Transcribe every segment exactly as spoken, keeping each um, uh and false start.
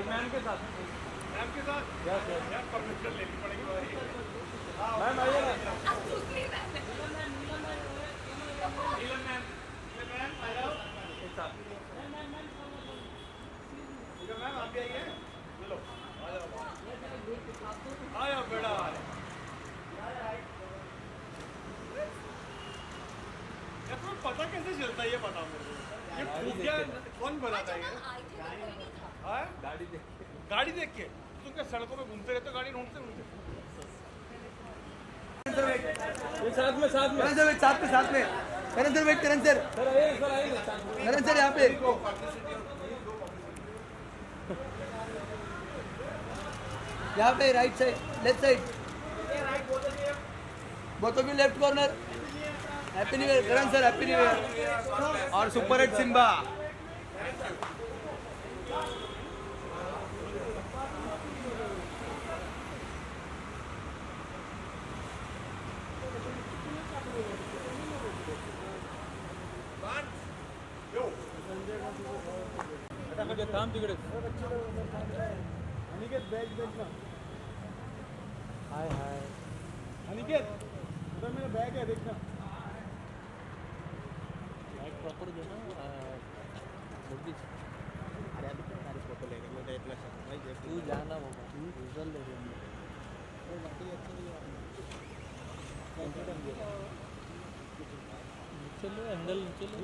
Ma'am के साथ ma'am के साथ यार यार परमिशन लेनी पड़ेगी भाई। मैम आइए ना। नीलम मैम मैम आ जाओ एक साथ। ठीक है मैम आप भी आइए। चलो आ जाओ आ जाओ बेटा। यार तुम्हें पता कैसे चलता है ये बताओ मेरे को। ये क्या कौन बनाता है ये? हाँ गाड़ी देख के गाड़ी देख के तुम क्या सड़कों पे घूमते रहते हो गाड़ी ढूंढते ढूंढते? साथ में साथ में सर साथ में साथ में Karan sir wait Karan sir sir आइए सर आइए करण सर यहाँ पे यहाँ पे right side left side both of you left corner. Happy new year Karan sir happy new year और सुपर हिट सिम्बा। काम तिकडे अनिकेत बैग देखना। हाय हाय अनिकेत उधर मेरा बैग है देखना। बैग प्रॉपर देना। अरे अभी सारी फोटो लेंगे मैं इतना भाई देख तू जाना बाबा तू रिजल्ट ले लेंगे। वो बाकी अच्छा नहीं है चलो हैंडल चलो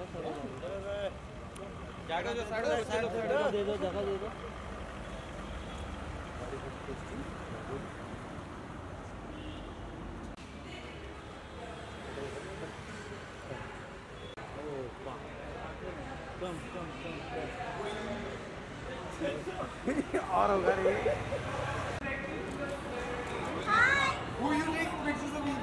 जगह जो साइड साइड दे दो जगह दे दो। कम कम कम और होगा रे। Who you take pictures of me?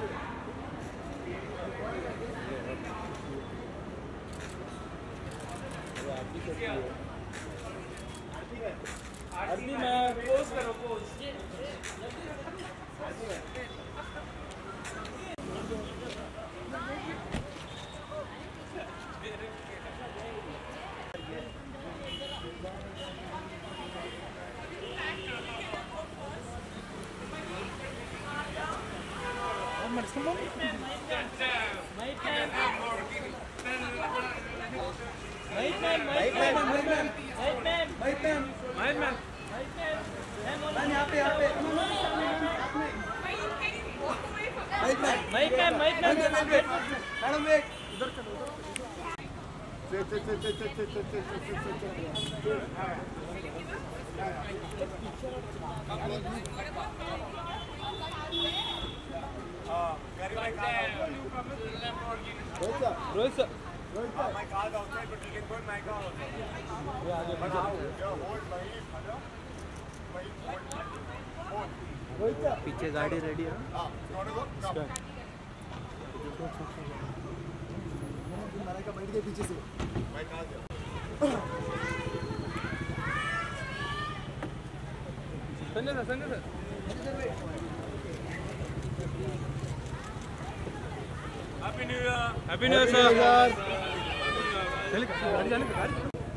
आरती में पोज करो pose. Rohit sir my car is outside but you can go in my car also. But how? Hold भाई hold पीछे गाड़ी रेडी है। हां मारा का बैठ गए पीछे से भाई कहां गया Sanjay sir Sanjay sir happy new year happy new year sir. चल गाड़ी जाने गाड़ी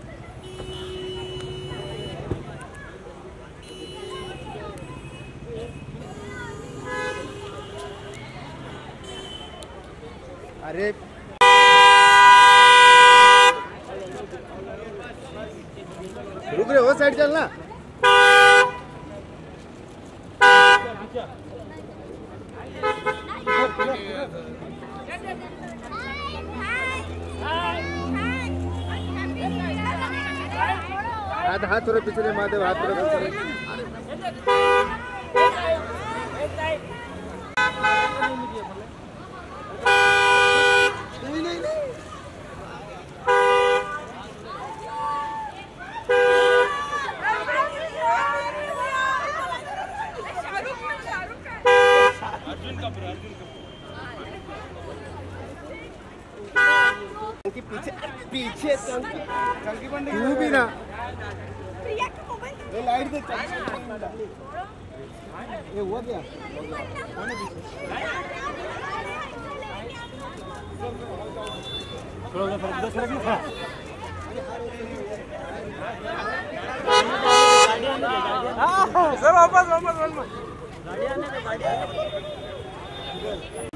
अरे रुक रहे हो साइड चलना। हाथ हाथ थोड़ा पीछे महादेव हाथ थोड़ा पीछे। नहीं नहीं नहीं अर्जुन कपूर अर्जुन कपूर पीछे पीछे चंकी बंदी तू भी ना ये लाइट दे ये हुआ क्या थोड़ा सा फर्क दस मिनट रो मत रो मत। गाड़ी आने दे, गाड़ी आने दे।